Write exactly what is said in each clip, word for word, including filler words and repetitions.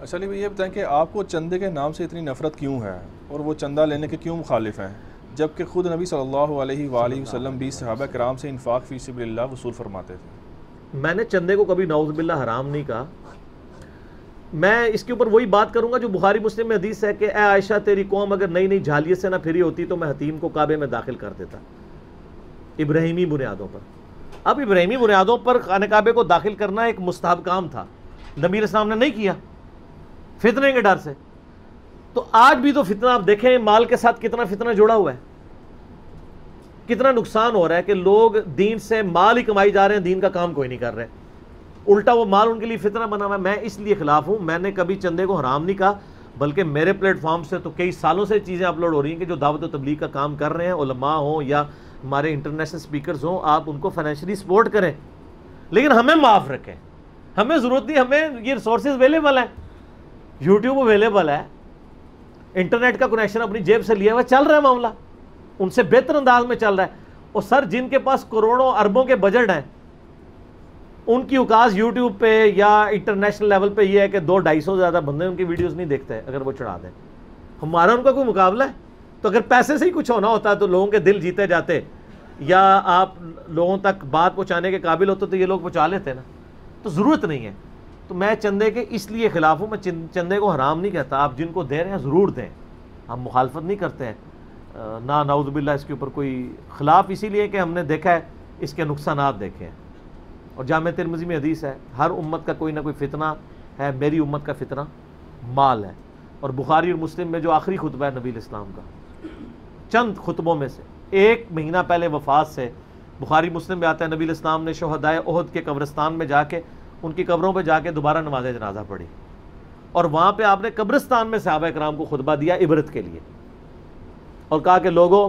اچھا علی بھائی یہ بتائیں کہ آپ کو چندے کے نام سے اتنی نفرت کیوں ہے اور وہ چندہ لینے کے کیوں مخالف ہیں، جبکہ خود نبی صلی اللہ علیہ وآلہ وسلم بھی صحابہ کرام سے انفاق فی سبیل اللہ وصول فرماتے تھے؟ میں نے چندے کو کبھی نعوذ باللہ حرام نہیں کہا. میں اس کے اوپر وہی بات کروں گا جو بخاری مسلم میں حدیث ہے کہ اے عائشہ تیری قوم اگر نئی نئی جھالیت سے نہ پھری ہوتی تو میں حتیم کو کعبے میں داخل کر دیتا، ابراہیمی بنیادوں پر. اب ابراہیمی بنیادوں پر خانہ کعبے کو داخل کرنا ایک مستحب کام تھا، نبی علیہ السلام نے نہیں کیا فتنے کے ڈر سے. تو آج بھی تو فتنہ آپ دیکھیں مال کے ساتھ کتنا فتنہ جڑا ہوا ہے، کتنا نقصان ہو رہا ہے کہ لوگ دین سے مال ہی کمائی جا رہے ہیں، دین کا کام کوئی نہیں کر رہے، الٹا وہ مال ان کے لیے فتنہ بنا ہوا ہے. میں اس لیے خلاف ہوں. میں نے کبھی چندے کو حرام نہیں کہا، بلکہ میرے پلیٹ فارم سے تو کئی سالوں سے چیزیں اپلوڈ ہو رہی ہیں کہ جو دعوت و تبلیغ کا کام کر رہے ہیں، علماء ہوں یا ہمارے انٹرنیشنل سپیکرز ہوں، آپ ان کو فائنینشلی سپورٹ کریں، لیکن ہمیں معاف رکھیں. ہمیں ضرورت نہیں، ہمیں یہ ریسورسز اویلیبل ہیں، یوٹیوب اویلیبل ہے، انٹرنیٹ کا کنیکشن اپنی جیب سے لیا ہوا چل رہا ہے، معاملہ ان سے بہتر انداز میں چل رہا ہے. اور سر جن کے پاس کروڑوں اربوں کے بجٹ ہیں ان کی اوقات یوٹیوب پہ یا انٹرنیشنل لیول پہ یہ ہے کہ دو ڈھائی سو زیادہ بندے ان کی ویڈیوز نہیں دیکھتے اگر وہ چڑھا دیں. ہمارا ان کا کوئی مقابلہ ہے؟ تو اگر پیسے سے ہی کچھ ہونا ہوتا تو لوگوں کے دل جیتے جاتے یا آپ لوگوں تک بات پہنچانے کے قابل ہوتے تو یہ لوگ پہنچا لیتے نا. تو ضرورت نہیں ہے. تو میں چندے کے اس لیے خلاف ہوں. میں چندے کو حرام نہیں کہتا، آپ جن کو دے رہے ہیں ضرور دیں، ہم مخالفت نہیں کرتے ہیں، نہ نعوذ باللہ اس کے اوپر کوئی خلاف اسی لیے کہ ہم نے دیکھا ہے اس کے نقصانات دیکھے ہیں. اور جامع ترمذی میں حدیث ہے ہر امت کا کوئی نہ کوئی فتنہ ہے، میری امت کا فتنہ مال ہے. اور بخاری اور مسلم میں جو آخری خطبہ ہے نبی علیہ السلام کا، چند خطبوں میں سے ایک مہینہ پہلے وفات سے، بخاری مسلم میں آتا ہے نبی علیہ السلام نے شہدائے احد کے قبرستان میں جا کے ان کی قبروں پہ جا کے دوبارہ نماز جنازہ پڑھی، اور وہاں پہ آپ نے قبرستان میں صحابہ کرام کو خطبہ دیا عبرت کے لیے، اور کہا کہ لوگوں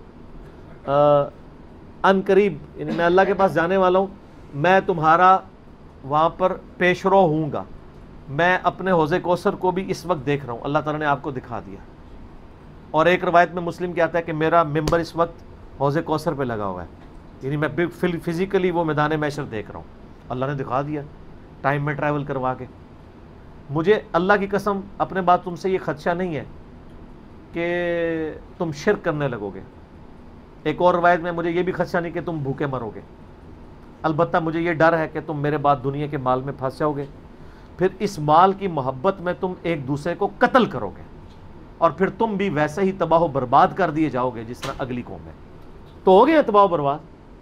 ان قریب یعنی میں اللہ کے پاس جانے والا ہوں، میں تمہارا وہاں پر پیش رو ہوں گا، میں اپنے حوض کوثر کو بھی اس وقت دیکھ رہا ہوں، اللہ تعالیٰ نے آپ کو دکھا دیا. اور ایک روایت میں مسلم کیا آتا ہے کہ میرا ممبر اس وقت حوض کوثر پہ لگا ہوا ہے، یعنی میں فزیکلی وہ میدان محشر دیکھ رہا ہوں، اللہ نے دکھا دیا ٹائم میں ٹریول کروا کے. مجھے اللہ کی قسم اپنے بات تم سے یہ خدشہ نہیں ہے کہ تم شرک کرنے لگو گے. ایک اور روایت میں مجھے یہ بھی خدشہ نہیں کہ تم بھوکے مرو گے، البتہ مجھے یہ ڈر ہے کہ تم میرے بعد دنیا کے مال میں پھنس جاؤ گے، پھر اس مال کی محبت میں تم ایک دوسرے کو قتل کرو گے، اور پھر تم بھی ویسے ہی تباہ و برباد کر دیے جاؤ گے جس طرح اگلی قوم ہے. تو ہو گیا تباہ و برباد.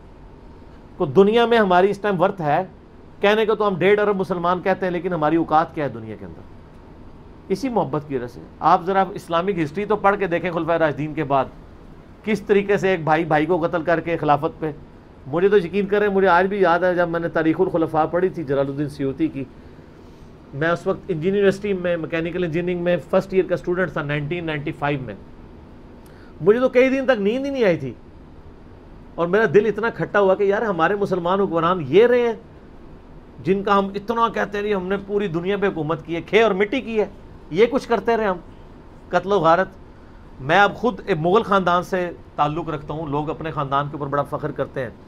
کو دنیا میں ہماری اس ٹائم ورتھ ہے کہنے کو تو ہم ڈیڑھ ارب مسلمان کہتے ہیں، لیکن ہماری اوقات کیا ہے دنیا کے اندر؟ اسی محبت کی وجہ سے. آپ ذرا اسلامک ہسٹری تو پڑھ کے دیکھیں خلفائے راشدین کے بعد کس طریقے سے ایک بھائی بھائی کو قتل کر کے خلافت پہ. مجھے تو یقین کریں مجھے آج بھی یاد ہے جب میں نے تاریخ الخلفاء پڑھی تھی جلال الدین سیوطی کی، میں اس وقت انجینئرنگ یونیورسٹی میں میکینیکل انجینئرنگ میں فرسٹ ایئر کا اسٹوڈنٹ تھا نائنٹین نائنٹی فائیو میں. مجھے تو کئی دن تک نیند ہی نہیں آئی تھی، اور میرا دل اتنا کھٹا ہوا کہ یار ہمارے مسلمان حکمران یہ رہے ہیں جن کا ہم اتنا کہتے ہیں ہم نے پوری دنیا پہ حکومت کی ہے، کھے اور مٹی کی ہے، یہ کچھ کرتے رہے ہم، قتل و غارت. میں اب خود ایک مغل خاندان سے تعلق رکھتا ہوں، لوگ اپنے خاندان کے اوپر بڑا فخر کرتے ہیں.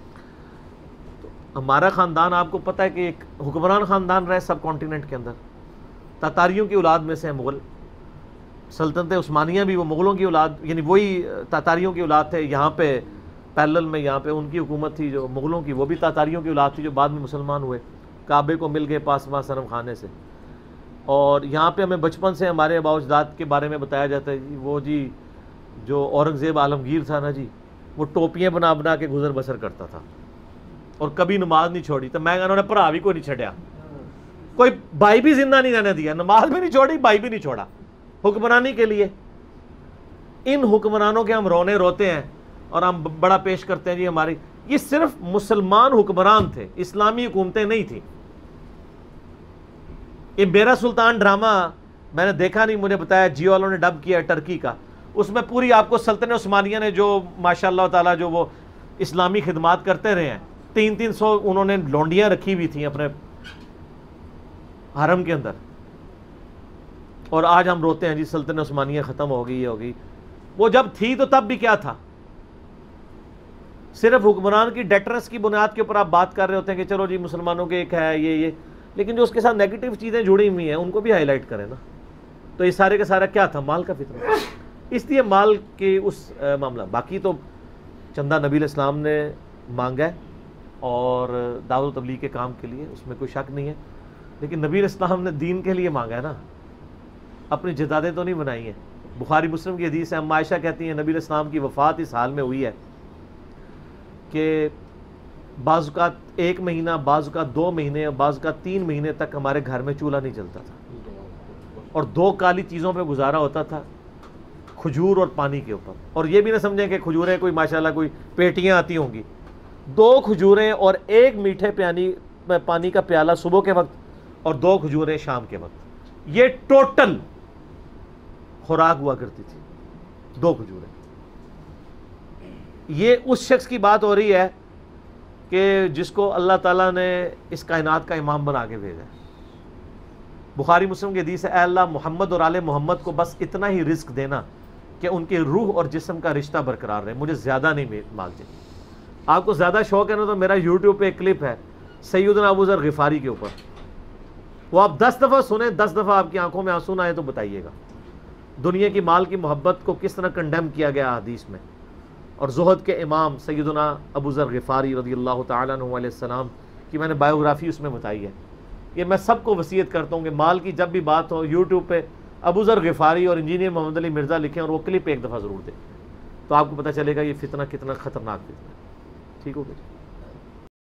ہمارا خاندان آپ کو پتہ ہے کہ ایک حکمران خاندان رہے سب کانٹیننٹ کے اندر، تاتاریوں کی اولاد میں سے ہیں مغل. سلطنت عثمانیہ بھی وہ مغلوں کی اولاد یعنی وہی تاتاریوں کی اولاد تھے. یہاں پہ پیرلل میں یہاں پہ ان کی حکومت تھی جو مغلوں کی، وہ بھی تاتاریوں کی اولاد تھی جو بعد میں مسلمان ہوئے، کعبے کو مل گئے پاسباں صنم خانے سے. اور یہاں پہ ہمیں بچپن سے ہمارے آباء و اجداد کے بارے میں بتایا جاتا ہے جی وہ جی جو اورنگزیب عالمگیر تھا نا جی، وہ ٹوپیاں بنا بنا کے گزر بسر کرتا تھا اور کبھی نماز نہیں چھوڑی. تو میں انہوں نے بھرا بھی کوئی نہیں چھڑیا، کوئی بھائی بھی زندہ نہیں رہنے دیا، نماز بھی نہیں چھوڑی، بھائی بھی نہیں چھوڑا حکمرانی کے لیے. ان حکمرانوں کے ہم رونے روتے ہیں اور ہم بڑا پیش کرتے ہیں جی ہماری. یہ صرف مسلمان حکمران تھے، اسلامی حکومتیں نہیں تھیں. یہ میرا سلطان ڈرامہ میں نے دیکھا نہیں، مجھے بتایا جیو والوں نے ڈب کیا ٹرکی کا، اس میں پوری آپ کو سلطنت عثمانیہ نے جو ماشاء اللہ تعالیٰ جو وہ اسلامی خدمات کرتے رہے ہیں، تین تین سو انہوں نے لونڈیاں رکھی ہوئی تھیں اپنے حرم کے اندر. اور آج ہم روتے ہیں جی سلطنت عثمانیہ ختم ہو گئی یہ ہو گئی. وہ جب تھی تو تب بھی کیا تھا؟ صرف حکمران کی ڈیٹرنس کی بنیاد کے اوپر آپ بات کر رہے ہوتے ہیں کہ چلو جی مسلمانوں کے ایک ہے یہ یہ لیکن جو اس کے ساتھ نیگیٹو چیزیں جڑی ہوئی ہیں ان کو بھی ہائی لائٹ کریں نا. تو یہ سارے کا سارا کیا تھا؟ مال کا فتنہ. اس لیے مال کے اس معاملہ. باقی تو چندہ نبی علیہ السلام نے مانگا ہے اور دعوت و تبلیغ کے کام کے لیے، اس میں کوئی شک نہیں ہے، لیکن نبی علیہ السلام نے دین کے لیے مانگا ہے نا، اپنی جدادیں تو نہیں بنائی ہیں. بخاری مسلم کی حدیث ہے، ام عائشہ کہتی ہیں نبی علیہ السلام کی وفات اس حال میں ہوئی ہے کہ بعض اوقات ایک مہینہ، بعض اوقات دو مہینے، بعض اوقات تین مہینے تک ہمارے گھر میں چولہا نہیں جلتا تھا، اور دو کالی چیزوں پہ گزارا ہوتا تھا، کھجور اور پانی کے اوپر. اور یہ بھی نہ سمجھیں کہ کھجوریں کوئی ماشاءاللہ کوئی پیٹیاں آتی ہوں گی. دو کھجوریں اور ایک میٹھے پانی پانی کا پیالہ صبح کے وقت اور دو کھجوریں شام کے وقت، یہ ٹوٹل خوراک ہوا کرتی تھی. دو کھجوریں. یہ اس شخص کی بات ہو رہی ہے کہ جس کو اللہ تعالیٰ نے اس کائنات کا امام بنا کے بھیجا ہے. بخاری مسلم کی حدیث ہے، اے اللہ محمد اور آل محمد کو بس اتنا ہی رزق دینا کہ ان کے روح اور جسم کا رشتہ برقرار رہے، مجھے زیادہ نہیں مانگتے. آپ کو زیادہ شوق ہے نا تو میرا یوٹیوب پہ ایک کلپ ہے سیدنا ابو ذر غفاری کے اوپر، وہ آپ دس دفعہ سنیں، دس دفعہ آپ کی آنکھوں میں آنسو نہ آئے تو بتائیے گا دنیا کی مال کی محبت کو کس طرح کنڈیم کیا گیا حدیث میں. اور زہد کے امام سیدنا ابو ذر غفاری رضی اللہ تعالیٰ عنہ علیہ السلام کی میں نے بایوگرافی اس میں بتائی ہے. یہ میں سب کو وصیت کرتا ہوں کہ مال کی جب بھی بات ہو یوٹیوب پہ ابو ذر غفاری اور انجینئر محمد علی مرزا لکھیں اور وہ کلپ ایک دفعہ ضرور دیں، تو آپ کو پتہ چلے گا یہ فتنہ کتنا خطرناک فتنہ ہے. ٹھیک ہو گیا.